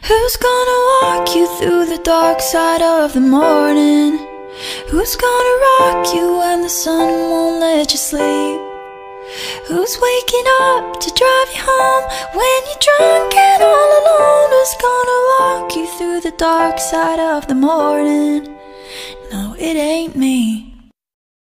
Who's gonna walk you through the dark side of the morning? Who's gonna rock you when the sun won't let you sleep? Who's waking up to drive you home when you're drunk and all alone? Who's gonna walk you through the dark side of the morning? No, it ain't me.